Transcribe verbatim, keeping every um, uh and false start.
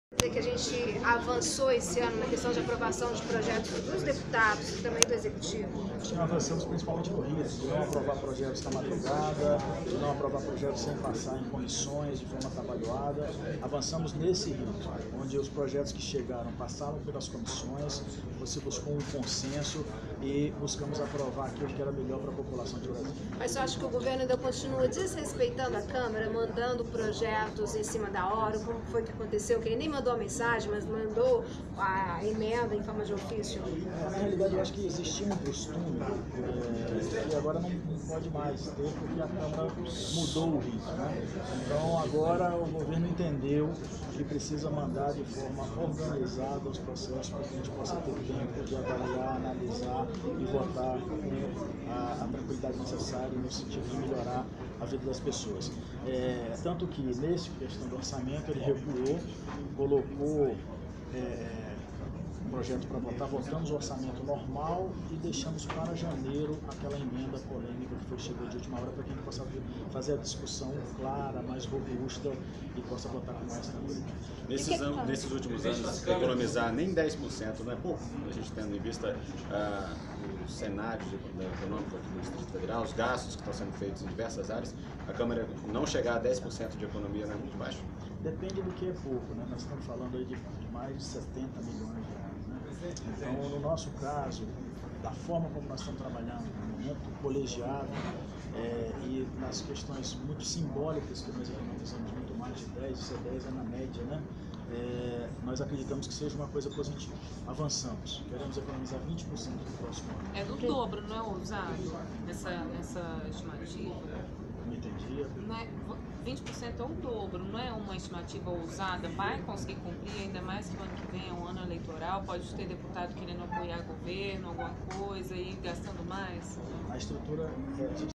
Dizer que a gente avançou esse ano na questão de aprovação de projetos dos deputados e também do Executivo? Nós avançamos principalmente no risco, de não aprovar projetos na madrugada, de não aprovar projetos sem passar em comissões de forma trabalhada. Avançamos nesse risco, onde os projetos que chegaram passaram pelas comissões, você buscou um consenso e buscamos aprovar aquilo que era melhor para a população de Brasília. Mas eu acho que o governo ainda continua desrespeitando a Câmara, mandando projetos em cima da hora, como foi que aconteceu, que ele nem mandou a mensagem, mas mandou a emenda em forma de ofício? Na realidade, eu acho que existia um costume é, que agora não, não pode mais ter, porque a Câmara mudou o ritmo, né? Então, agora o governo entendeu que precisa mandar de forma organizada os processos para que a gente possa ter tempo de avaliar, analisar e votar com a, a tranquilidade necessária no sentido de melhorar a vida das pessoas. É, tanto que, nesse questão do orçamento, ele recuou, colocou é, um projeto para votar, votamos o orçamento normal e deixamos para janeiro aquela emenda polêmica que foi chegou de última hora para que a gente possa fazer a discussão clara, mais robusta e possa votar com mais tranquilidade. Nesses, an nesses últimos anos, economizar nem dez por cento não é pouco, a gente tendo em vista ah, o cenário econômico aqui do Distrito Federal, os gastos que estão sendo feitos em diversas áreas, a Câmara não chegar a dez por cento de economia não é muito baixo? Depende do que é pouco, né? Nós estamos falando aí de, de mais de setenta milhões de reais. Então, no nosso caso, da forma como nós estamos trabalhando, no momento colegiado é, e nas questões muito simbólicas que nós economizamos muito mais de dez, isso é dez é na média, né? É, nós acreditamos que seja uma coisa positiva. Avançamos, queremos economizar vinte por cento no próximo ano. É do dobro, não é ousado nessa, nessa estimativa? Não entendi. Não é, vinte por cento é o dobro, não é uma estimativa ousada? Vai conseguir cumprir, ainda mais que o ano que vem é um ano eleitoral, pode ter deputado querendo apoiar governo, alguma coisa e gastando mais? A estrutura é